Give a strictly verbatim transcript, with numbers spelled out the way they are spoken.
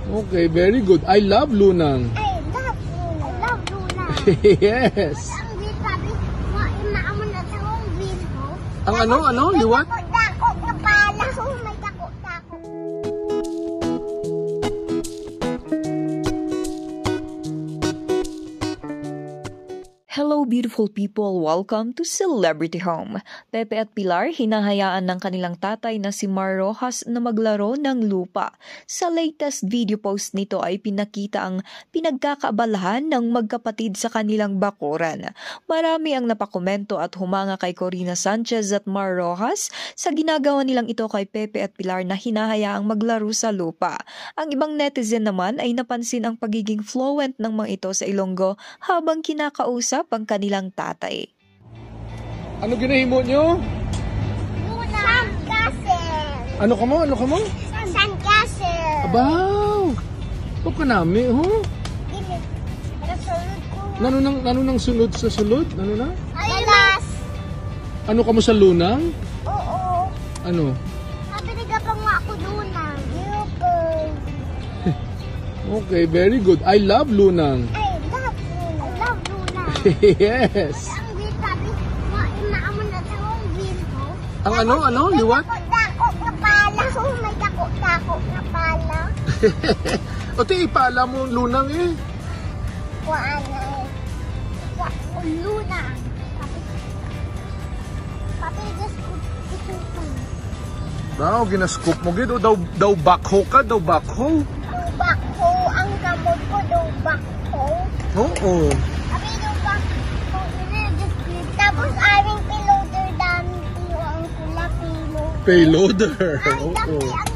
Okay, very good. I love lunang. I love Luna. I love Luna. Yes. Ang green sabi, maamon na sa kong green ho. Ang ano, ano, liwat? May dako-dako na pala. Oh, may dako-dako. Hello beautiful people, welcome to Celebrity Home. Pepe at Pilar hinahayaan ng kanilang tatay na si Mar Rojas na maglaro ng lupa. Sa latest video post nito ay pinakita ang pinagkakaabalahan ng magkapatid sa kanilang bakuran. Marami ang napakomento at humanga kay Corina Sanchez at Mar Rojas sa ginagawa nilang ito kay Pepe at Pilar na hinahayaang maglaro sa lupa. Ang ibang netizen naman ay napansin ang pagiging fluent ng mga ito sa Ilonggo habang kinakausap ang kanilang tatay. Ano ginahimo nyo? Luna. Sandcastle. Ano ka mo? Ano ka mo? Sandcastle. Abaw! Ito ka nami, ho? Gini. Nasulod ko. Nano nang, nano nang sunod sa sulod? Ano na? Alas. Ano ka mo sa lunang? Oo. Ano? Sabi nga pa nga ako Luna. Okay. Okay, very good. I love lunang. I love Luna. I love Luna. Yes. Ang green sabi, maamon na sa kong green ho. Ang ano, ano, liwat? Dako na pala. Oh, may dako-dako na pala. O ti, ipala mo lunang eh. Kuhaan na eh. Kuhaan Luna. Papi, papi, just ikutan. Daw, ginascoop mo gid. O daw, daw backhoe ka, daw backhoe. Dubak ho, ang gamot ko, dubak ho. Oo. Sabi dubak ho, just clip. Tapos aming piloter dami tiyo ang pula pilo. Payloader. Ay, Oo. dami ang